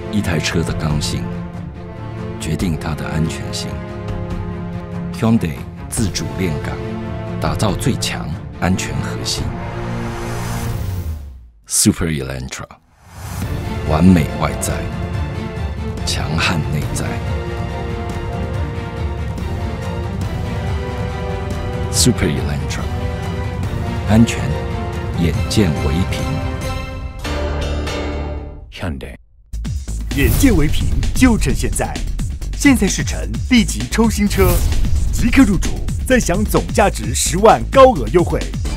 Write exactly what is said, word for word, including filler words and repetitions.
一台车的刚性，决定它的安全性。Hyundai 自主炼钢，打造最强安全核心。Super Elantra， 完美外在，强悍内在。Super Elantra， 安全，眼见为凭。 Hyundai， 眼见为凭，就趁现在！现在试乘，立即抽新车，即刻入主，再享总价值十万高额优惠。